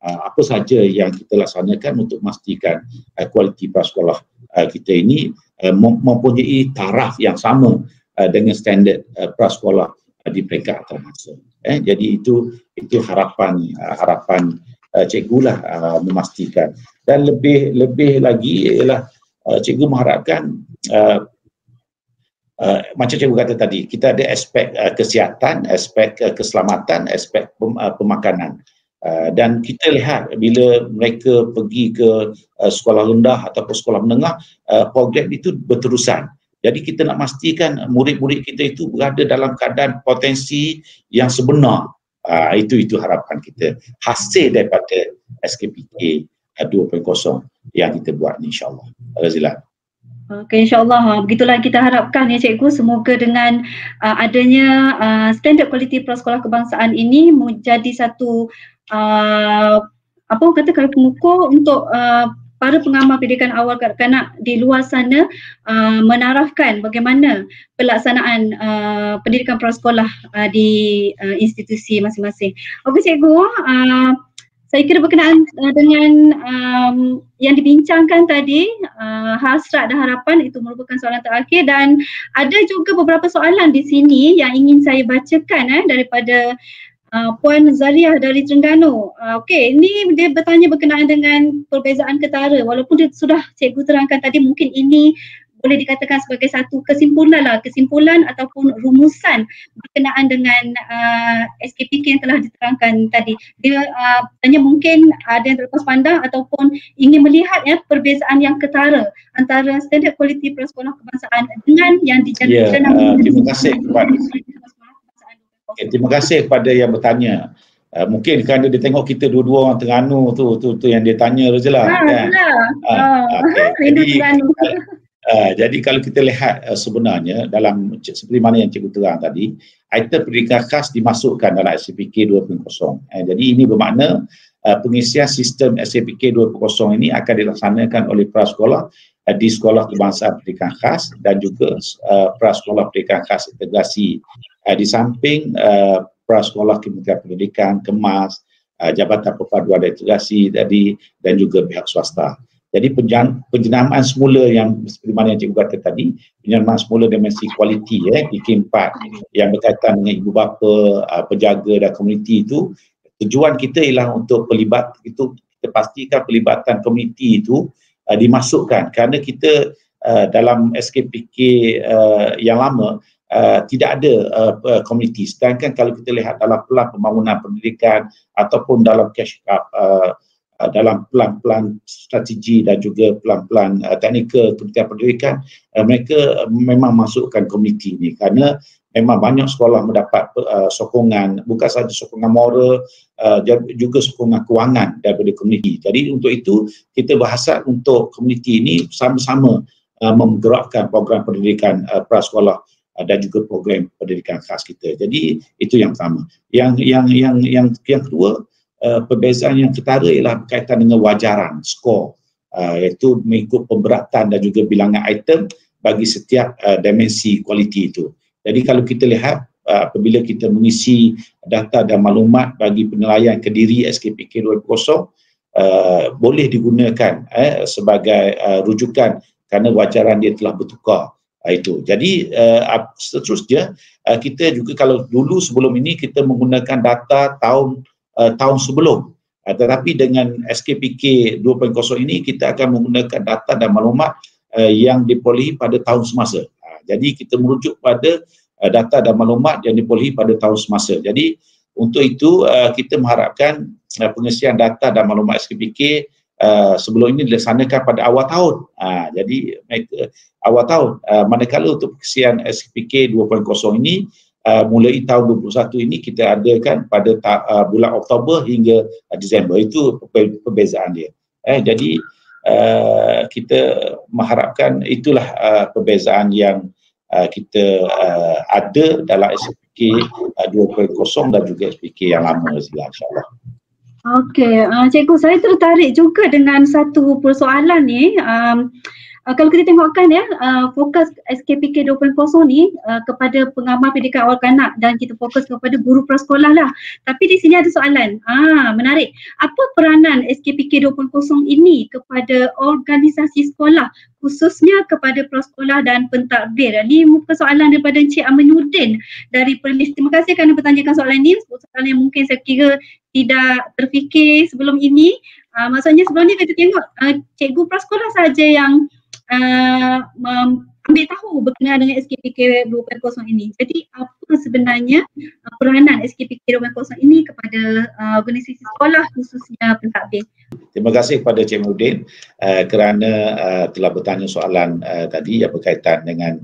uh, apa saja yang kita laksanakan untuk memastikan uh, kualiti prasekolah uh, kita ini uh, mempunyai taraf yang sama uh, dengan standard uh, prasekolah uh, di peringkat antarabangsa. Eh, jadi itu itu harapan uh, harapan uh, cikgu lah uh, memastikan. Dan lebih lebih lagi ialah uh, cikgu mengharapkan uh, Uh, macam cikgu kata tadi, kita ada aspek uh, kesihatan, aspek uh, keselamatan, aspek pem, uh, pemakanan. Uh, dan kita lihat bila mereka pergi ke uh, sekolah rendah ataupun sekolah menengah, uh, program itu berterusan. Jadi kita nak pastikan murid-murid kita itu berada dalam keadaan potensi yang sebenar. Uh, itu itu harapan kita. Hasil daripada S K P K uh, dua titik kosong yang kita buat ni, insyaAllah. Razilah. Okey, insyaAllah. Begitulah kita harapkan ya cikgu, semoga dengan uh, adanya uh, standard kualiti prasekolah kebangsaan ini menjadi satu uh, apa kata kalau pengukur untuk uh, para pengamal pendidikan awal kanak-kanak di luar sana uh, menarafkan bagaimana pelaksanaan uh, pendidikan prasekolah uh, di uh, institusi masing-masing. Okey cikgu, uh, saya kira berkenaan uh, dengan um, yang dibincangkan tadi, uh, hasrat dan harapan itu merupakan soalan terakhir, dan ada juga beberapa soalan di sini yang ingin saya bacakan eh, daripada uh, Puan Zariah dari Terengganu. Uh, Okey, ini dia bertanya berkenaan dengan perbezaan ketara. Walaupun dia sudah cikgu terangkan tadi, mungkin ini boleh dikatakan sebagai satu kesimpulan lah, kesimpulan ataupun rumusan berkenaan dengan uh, S K P K yang telah diterangkan tadi. Dia uh, tanya mungkin ada yang terlepas pandang ataupun ingin melihat ya perbezaan yang ketara antara standard kualiti prasekolah kebangsaan dengan yang dijadikan. Ya, uh, terima kasih kepada okay, terima kasih kepada yang bertanya. Uh, mungkin kerana dia tengok kita dua-dua orang Terengganu tu, tu tu yang dia tanya Rozilah. Ha, kan? Uh, okay. Rindu Jadi, Terengganu. Uh, jadi kalau kita lihat uh, sebenarnya dalam seperti mana yang cikgu terang tadi, item pendidikan khas dimasukkan dalam S K P K dua titik kosong. Uh, jadi ini bermakna uh, pengisian sistem S K P K dua titik kosong ini akan dilaksanakan oleh prasekolah uh, di sekolah kebangsaan pendidikan khas dan juga uh, prasekolah pendidikan khas integrasi uh, di samping uh, prasekolah Kementerian Pendidikan, Kemas, uh, Jabatan Perpaduan dan Integrasi tadi dan juga pihak swasta. Jadi penjenamaan semula yang seperti mana yang cikgu kata tadi, penjenamaan semula dimensi kualiti eh, P K empat yang berkaitan dengan ibu bapa, uh, penjaga dan komuniti itu, tujuan kita ialah untuk pelibat itu, kita pastikan pelibatan komuniti itu uh, dimasukkan kerana kita uh, dalam S K P K uh, yang lama uh, tidak ada uh, komuniti. Sedangkan kalau kita lihat dalam pelan pembangunan pendidikan ataupun dalam cash up uh, Uh, dalam pelan-pelan strategi dan juga pelan-pelan uh, teknikal Kementerian Pendidikan, uh, mereka uh, memang masukkan komuniti ini kerana memang banyak sekolah mendapat uh, sokongan, bukan sahaja sokongan moral, uh, juga sokongan kewangan daripada komuniti. Jadi untuk itu kita berhasrat untuk komuniti ini sama-sama uh, menggerakkan program pendidikan uh, prasekolah uh, dan juga program pendidikan khas kita. Jadi itu yang pertama. Yang yang yang yang yang kedua, Uh, perbezaan yang ketara ialah berkaitan dengan wajaran, skor, uh, iaitu mengikut pemberatan dan juga bilangan item bagi setiap uh, dimensi kualiti itu. Jadi kalau kita lihat uh, apabila kita mengisi data dan maklumat bagi penilaian Kediri S K P K dua titik kosong, uh, boleh digunakan eh, sebagai uh, rujukan kerana wajaran dia telah bertukar. Uh, itu. Jadi uh, seterusnya uh, kita juga kalau dulu sebelum ini kita menggunakan data tahun Uh, tahun sebelum, uh, tetapi dengan S K P K dua titik kosong ini kita akan menggunakan data dan maklumat uh, yang diperolehi pada tahun semasa. Uh, jadi kita merujuk pada uh, data dan maklumat yang diperolehi pada tahun semasa. Jadi untuk itu uh, kita mengharapkan uh, pengisian data dan maklumat S K P K uh, sebelum ini dilaksanakan pada awal tahun. Uh, jadi mereka, awal tahun, uh, manakala untuk pengisian S K P K dua titik kosong ini Uh, mulai tahun dua puluh satu ini kita adakan pada ta, uh, bulan Oktober hingga uh, Disember. Itu perbezaan dia. Eh, jadi uh, kita mengharapkan itulah uh, perbezaan yang uh, kita uh, ada dalam S K P K uh, dua titik kosong dan juga S K P K yang lama, insyaAllah. Okey, uh, cikgu, saya tertarik juga dengan satu persoalan ni. Um, uh, kalau kita tengokkan ya, uh, fokus S K P K dua titik kosong ni uh, kepada pengamal pendidikan awal kanak dan kita fokus kepada guru prasekolah lah. Tapi di sini ada soalan, ah menarik. Apa peranan S K P K dua titik kosong ini kepada organisasi sekolah, khususnya kepada prasekolah dan pentadbir? Ini muka soalan daripada Encik Aminuddin dari Perlis. Terima kasih kerana bertanyakan soalan ini. Soalan yang mungkin saya kira tidak terfikir sebelum ini. Uh, maksudnya sebelum ni kita tengok uh, cikgu prasekolah saja yang uh, ambil tahu berkenaan dengan S K P K dua titik kosong ini. Jadi apa sebenarnya uh, peranan S K P K dua titik kosong ini kepada uh, organisasi sekolah khususnya pentadbir? Terima kasih kepada Cik Mudin uh, kerana uh, telah bertanya soalan uh, tadi yang berkaitan dengan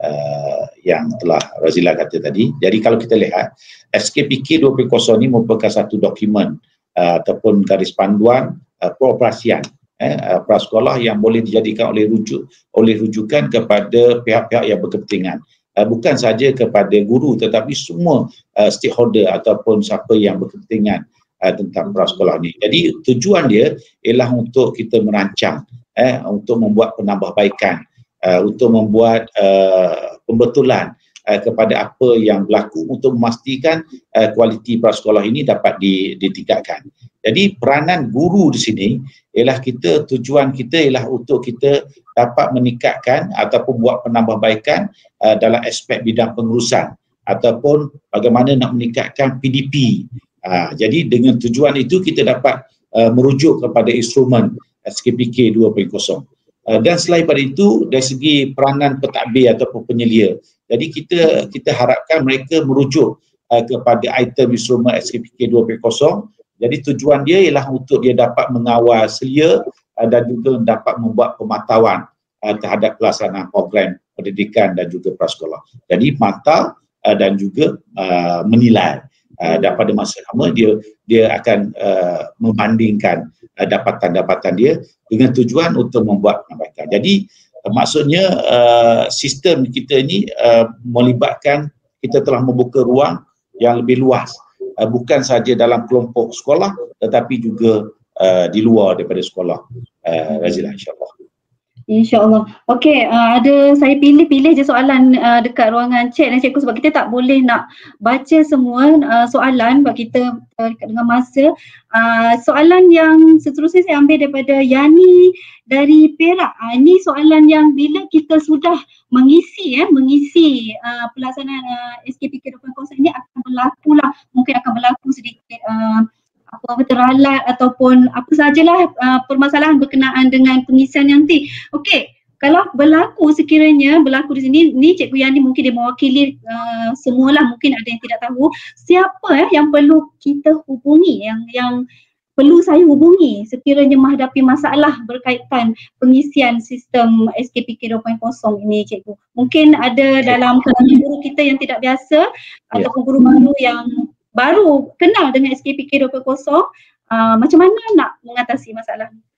uh, yang telah Razila kata tadi. Jadi kalau kita lihat S K P K dua titik kosong ini merupakan satu dokumen Uh, ataupun garis panduan uh, peroperasian eh, uh, prasekolah yang boleh dijadikan oleh rujuk oleh rujukan kepada pihak-pihak yang berkepentingan, uh, bukan saja kepada guru tetapi semua uh, stakeholder ataupun siapa yang berkepentingan uh, tentang prasekolah ni. Jadi tujuan dia ialah untuk kita merancang, eh, untuk membuat penambahbaikan, uh, untuk membuat uh, pembetulan kepada apa yang berlaku untuk memastikan uh, kualiti prasekolah ini dapat ditingkatkan. Jadi peranan guru di sini ialah kita, tujuan kita ialah untuk kita dapat meningkatkan ataupun buat penambahbaikan uh, dalam aspek bidang pengurusan ataupun bagaimana nak meningkatkan P D P. Uh, jadi dengan tujuan itu kita dapat uh, merujuk kepada instrumen S K P K dua titik kosong. Uh, dan selain pada itu dari segi peranan pentadbir ataupun penyelia, jadi kita kita harapkan mereka merujuk uh, kepada item instrumen S K P K dua titik kosong. Jadi tujuan dia ialah untuk dia dapat mengawal selia uh, dan juga dapat membuat pemantauan uh, terhadap pelaksanaan program pendidikan dan juga prasekolah. Jadi mantau uh, dan juga uh, menilai. Uh, dan pada masa sama dia dia akan uh, membandingkan uh, dapatan-dapatan dia dengan tujuan untuk membuat penambahkan. Jadi uh, maksudnya uh, sistem kita ini uh, melibatkan, kita telah membuka ruang yang lebih luas, uh, bukan saja dalam kelompok sekolah tetapi juga uh, di luar daripada sekolah. uh, Razila, insyaAllah. InsyaAllah. Okey, uh, ada saya pilih-pilih je soalan uh, dekat ruangan chat dan cikgu sebab kita tak boleh nak baca semua uh, soalan sebab kita uh, dengan masa. Uh, soalan yang seterusnya saya ambil daripada Yani dari Perak. Uh, ini soalan yang bila kita sudah mengisi ya, mengisi uh, pelaksanaan uh, S K P K dua titik kosong ini akan berlaku lah, mungkin akan berlaku sedikit uh, apa teralat ataupun apa sajalah uh, permasalahan berkenaan dengan pengisian yang nanti. Okey, kalau berlaku sekiranya berlaku di sini, ni Cikgu Yani mungkin dia mewakili uh, semualah, mungkin ada yang tidak tahu siapa eh, yang perlu kita hubungi, yang yang perlu saya hubungi sekiranya menghadapi masalah berkaitan pengisian sistem S K P K dua titik kosong ini, Cikgu. Mungkin ada dalam kalangan guru kita yang tidak biasa, yeah, ataupun guru baru yang baru kenal dengan S K P K dua titik kosong, uh, macam mana nak mengatasi masalah ni?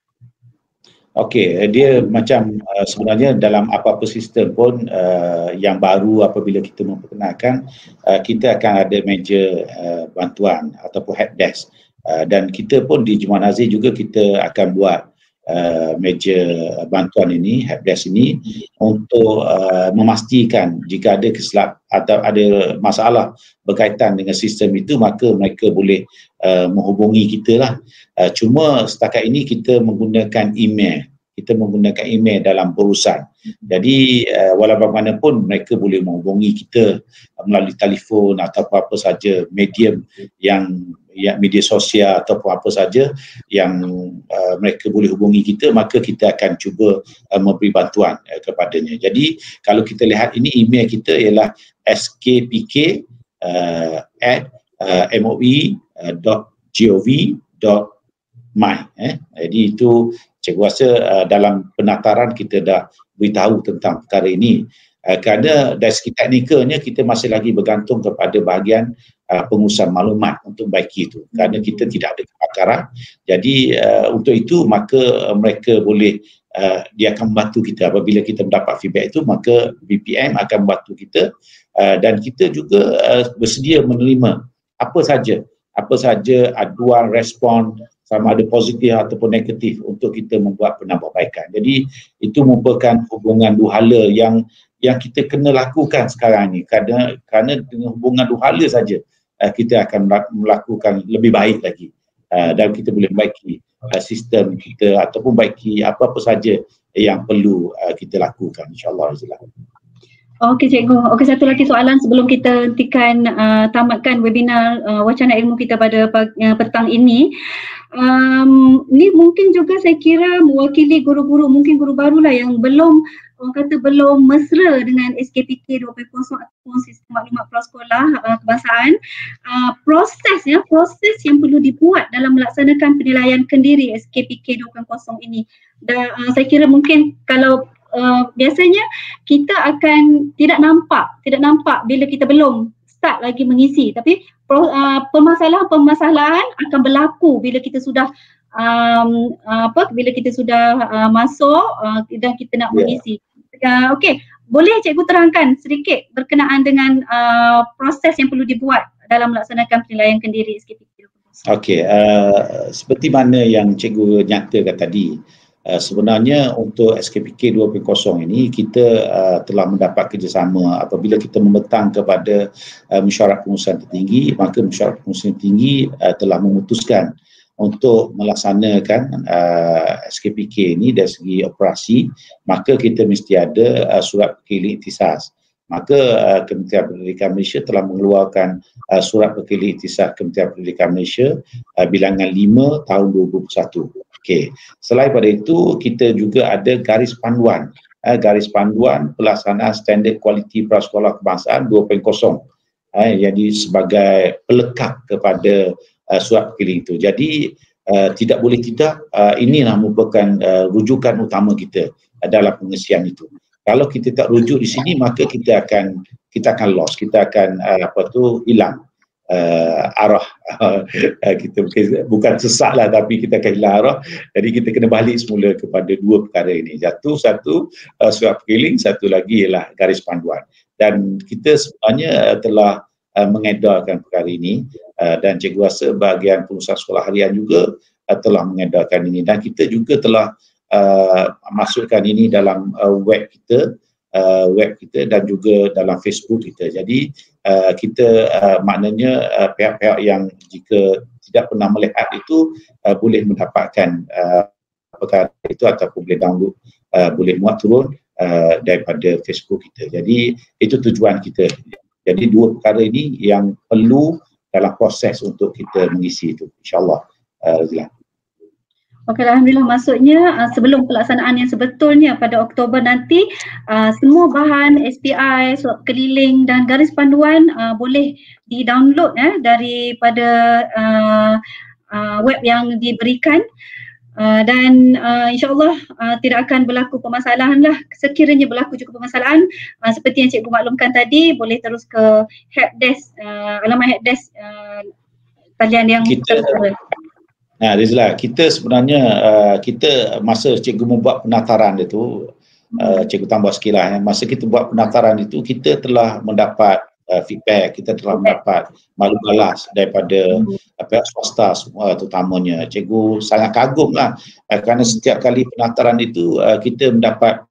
Okey, dia macam uh, sebenarnya dalam apa-apa sistem pun uh, yang baru apabila kita memperkenalkan, uh, kita akan ada meja uh, bantuan ataupun helpdesk, uh, dan kita pun di Jumaat Nazir juga kita akan buat uh, meja bantuan ini, helpdesk ini, untuk uh, memastikan jika ada kesilap atau ada masalah berkaitan dengan sistem itu, maka mereka boleh uh, menghubungi kita lah. Uh, cuma setakat ini kita menggunakan email, kita menggunakan email dalam berurusan. Jadi uh, walaupun bagaimanapun mereka boleh menghubungi kita uh, melalui telefon atau apa-apa saja medium yang ya, media sosial atau apa saja yang uh, mereka boleh hubungi kita, maka kita akan cuba uh, memberi bantuan uh, kepadanya. Jadi kalau kita lihat ini, email kita ialah s k p k uh, at uh, m o e dot gov dot my. Eh. Jadi itu cikgu rasa uh, dalam penataran kita dah beritahu tentang perkara ini. Uh, kerana dari segi teknikalnya kita masih lagi bergantung kepada bahagian uh, pengurusan maklumat untuk baiki itu. Kerana kita tidak ada kepakaran. Jadi uh, untuk itu maka uh, mereka boleh, uh, dia akan membantu kita. Apabila kita mendapat feedback itu, maka B P M akan membantu kita, uh, dan kita juga uh, bersedia menerima apa saja apa saja aduan, respon sama ada positif ataupun negatif untuk kita membuat penambahbaikan. Jadi itu merupakan hubungan dua hala yang yang kita kena lakukan sekarang ni, kerana kerana dengan hubungan dua hala saja uh, kita akan melakukan lebih baik lagi uh, dan kita boleh baiki uh, sistem kita ataupun baiki apa-apa saja yang perlu uh, kita lakukan, insyaAllah. Okey cikgu. Okey, satu lagi soalan sebelum kita hentikan uh, tamatkan webinar uh, wacana ilmu kita pada uh, petang ini. Um, ni mungkin juga saya kira mewakili guru-guru, mungkin guru barulah yang belum, orang kata belum mesra dengan S K P K dua titik kosong ataupun sistem maklumat prasekolah uh, kebangsaan. Uh, proses ya, proses yang perlu dibuat dalam melaksanakan penilaian kendiri S K P K dua titik kosong ini. Dan uh, saya kira mungkin kalau Uh, biasanya kita akan tidak nampak, tidak nampak bila kita belum start lagi mengisi, tapi uh, permasalahan-permasalahan akan berlaku bila kita sudah um, apa bila kita sudah uh, masuk uh, dan kita nak mengisi. Uh, Okey, boleh cikgu terangkan sedikit berkenaan dengan uh, proses yang perlu dibuat dalam melaksanakan penilaian kendiri S K P K? Okey, uh, seperti mana yang cikgu nyatakan tadi, Uh, sebenarnya untuk S K P K dua titik kosong ini kita uh, telah mendapat kerjasama apabila kita membentang kepada uh, mesyuarat pengurusan tertinggi, maka mesyuarat pengurusan tertinggi uh, telah memutuskan untuk melaksanakan uh, S K P K ini dari segi operasi, maka kita mesti ada uh, surat perkeli ikhtisas. Maka uh, Kementerian Pendidikan Malaysia telah mengeluarkan uh, surat perkeli ikhtisas Kementerian Pendidikan Malaysia uh, bilangan lima tahun dua ribu dua puluh satu. Okey. Selain pada itu, kita juga ada garis panduan, eh, garis panduan pelaksanaan standard kualiti prasekolah kebangsaan dua titik kosong, eh, jadi sebagai pelekat kepada uh, surat perkeli itu. Jadi uh, tidak boleh tidak, uh, inilah merupakan uh, rujukan utama kita uh, dalam pengisian itu. Kalau kita tak rujuk di sini, maka kita akan kita akan lost, kita akan uh, apa tu hilang Uh, arah uh, kita bukan, bukan sesat lah, tapi kita akan hilang arah. Jadi kita kena balik semula kepada dua perkara ini, satu satu uh, surat perkeli, satu lagi ialah garis panduan. Dan kita sebenarnya uh, telah uh, mengedarkan perkara ini uh, dan cikgu rasa bahagian pengurusan sekolah harian juga uh, telah mengedarkan ini, dan kita juga telah uh, masukkan ini dalam uh, web kita Uh, web kita dan juga dalam Facebook kita. Jadi uh, kita uh, maknanya uh, pihak-pihak yang jika tidak pernah melihat itu uh, boleh mendapatkan uh, perkara itu ataupun boleh download, uh, boleh muat turun uh, daripada Facebook kita. Jadi itu tujuan kita. Jadi dua perkara ini yang perlu dalam proses untuk kita mengisi itu, insyaAllah. Uh, Okey, alhamdulillah, maksudnya uh, sebelum pelaksanaan yang sebetulnya pada Oktober nanti, uh, semua bahan S P I, surat keliling dan garis panduan uh, boleh di-download eh, daripada uh, uh, web yang diberikan. Uh, dan uh, insyaAllah uh, tidak akan berlaku permasalahan lah. Sekiranya berlaku juga permasalahan, uh, seperti yang cikgu maklumkan tadi, boleh terus ke helpdesk, uh, alamat helpdesk uh, talian yang kita Nah, Rizla, kita sebenarnya uh, kita masa cikgu membuat pendaftaran itu, uh, cikgu tambah sikit lah, eh. masa kita buat pendaftaran itu kita telah mendapat uh, feedback, kita telah mendapat maklum balas daripada uh, pihak swasta semua terutamanya. Cikgu sangat kagum lah uh, kerana setiap kali pendaftaran itu uh, kita mendapat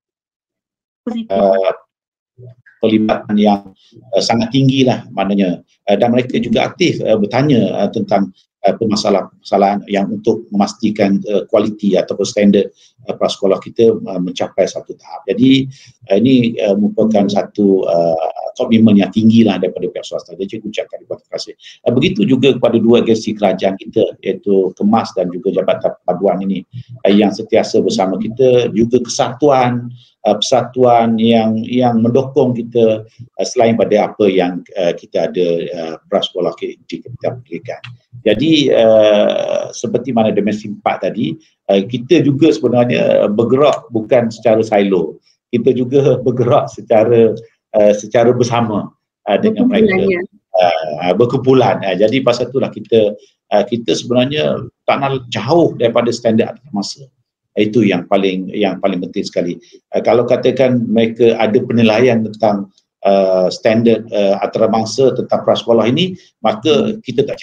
uh, pelibatan yang uh, sangat tinggi lah maknanya, uh, dan mereka juga aktif uh, bertanya uh, tentang Uh, permasalahan-permasalahan yang untuk memastikan uh, kualiti ataupun standard uh, prasekolah kita uh, mencapai satu tahap. Jadi uh, ini uh, merupakan satu uh, komitmen yang tinggi lah daripada pihak swasta. Jadi saya ucapkan terima kasih. Uh, begitu juga kepada dua agensi kerajaan kita, iaitu Kemas dan juga Jabatan Paduan ini uh, yang sentiasa bersama kita, juga kesatuan Uh, persatuan yang yang mendukung kita uh, selain pada apa yang uh, kita ada uh, prasekolah di Kementerian Pendidikan. Jadi uh, seperti mana Dimensi empat tadi, uh, kita juga sebenarnya bergerak bukan secara silo, kita juga bergerak secara uh, secara bersama uh, dengan mereka, uh, berkumpulan. Uh, jadi pasal itulah kita uh, kita sebenarnya tak nak jauh daripada standard masa. Itu yang paling yang paling penting sekali. Uh, kalau katakan mereka ada penilaian tentang uh, standard uh, antarabangsa tentang prasekolah ini, maka kita tak jauh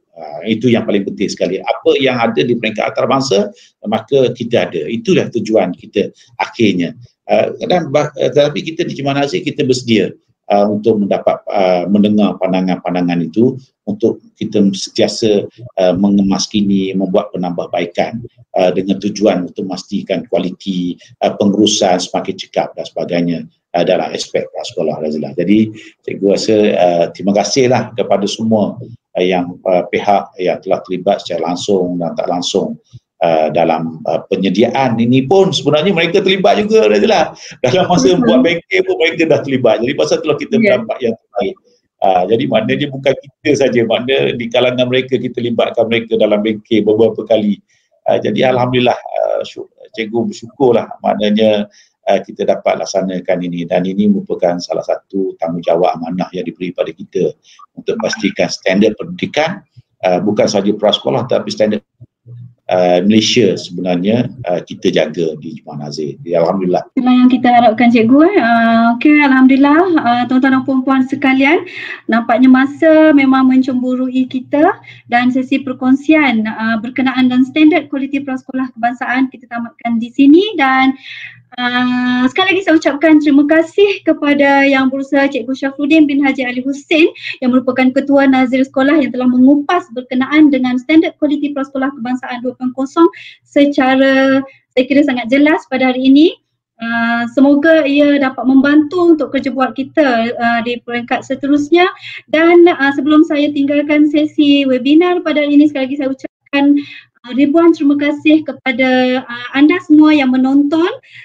Uh, itu yang paling penting sekali. Apa yang ada di peringkat antarabangsa, maka kita ada. Itulah tujuan kita akhirnya. Uh, dan uh, tetapi kita di Jemaah Nazir kita bersedia uh, untuk mendapat uh, mendengar pandangan-pandangan itu untuk kita sentiasa uh, mengemaskini, membuat penambahbaikan uh, dengan tujuan untuk memastikan kualiti uh, pengurusan semakin cekap dan sebagainya uh, dalam aspek sekolah Razilah. Jadi cikgu rasa uh, terima kasihlah kepada semua uh, yang uh, pihak yang telah terlibat secara langsung dan tak langsung Uh, dalam uh, penyediaan ini pun sebenarnya mereka terlibat juga Razilah. Dalam masa mm-hmm. buat bengkel pun mereka dah terlibat. Jadi pasal itulah kita yeah. mendapat yang terbaik. Uh, jadi maknanya bukan kita saja, makna di kalangan mereka kita libatkan mereka dalam bengkel beberapa kali. Uh, jadi Alhamdulillah uh, cikgu bersyukurlah maknanya uh, kita dapat laksanakan ini, dan ini merupakan salah satu tanggungjawab amanah yang diberi pada kita untuk pastikan standard pendidikan uh, bukan sahaja prasekolah tapi standard Uh, Malaysia sebenarnya uh, kita jaga di Jemaah Nazir. Ya, Alhamdulillah. Itulah yang kita harapkan cikgu. Eh. Uh, Okey, Alhamdulillah uh, tuan-tuan dan puan-puan sekalian, nampaknya masa memang mencemburui kita dan sesi perkongsian uh, berkenaan dan standard kualiti prasekolah kebangsaan kita tamatkan di sini, dan Uh, sekali lagi saya ucapkan terima kasih kepada Yang Berusaha Cikgu Syafruddin bin Haji Ali Hussein yang merupakan Ketua Nazir Sekolah yang telah mengupas berkenaan dengan standard kualiti prasekolah kebangsaan dua titik kosong secara saya kira sangat jelas pada hari ini. Uh, semoga ia dapat membantu untuk kerja buat kita uh, di peringkat seterusnya. Dan uh, sebelum saya tinggalkan sesi webinar pada hari ini, sekali lagi saya ucapkan uh, ribuan terima kasih kepada uh, anda semua yang menonton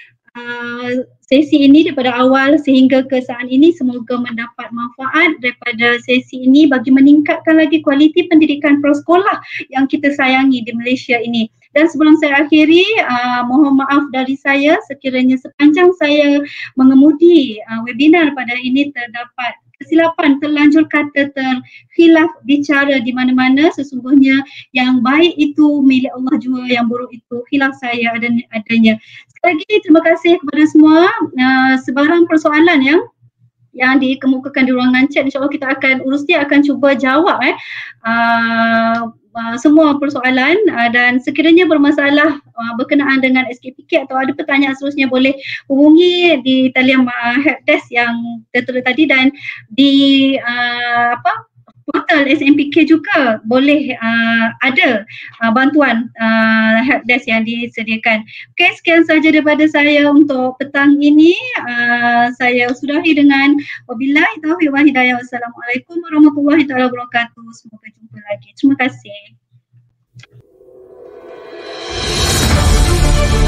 Uh, sesi ini daripada awal sehingga ke saat ini. Semoga mendapat manfaat daripada sesi ini bagi meningkatkan lagi kualiti pendidikan prasekolah yang kita sayangi di Malaysia ini. Dan sebelum saya akhiri, uh, mohon maaf dari saya sekiranya sepanjang saya mengemudi uh, webinar pada hari ini terdapat kesilapan, terlanjur kata, terkhilaf bicara di mana-mana. Sesungguhnya yang baik itu milik Allah jua, yang buruk itu khilaf saya adanya. Sekali lagi terima kasih kepada semua. Uh, sebarang persoalan yang yang dikemukakan di ruangan chat, insyaAllah kita akan urus dia, akan cuba jawab eh. Uh, uh, semua persoalan uh, dan sekiranya bermasalah uh, berkenaan dengan S K P K atau ada pertanyaan seterusnya, boleh hubungi di talian uh, helpdesk yang tertera tadi, dan di uh, apa portal S M P K juga boleh uh, ada uh, bantuan uh, helpdesk yang disediakan. Okey, sekian saja daripada saya untuk petang ini. Uh, saya sudahi dengan wabillahi taufiq wal hidayah. Wassalamualaikum warahmatullahi taala wabarakatuh. Semoga jumpa lagi. Terima kasih.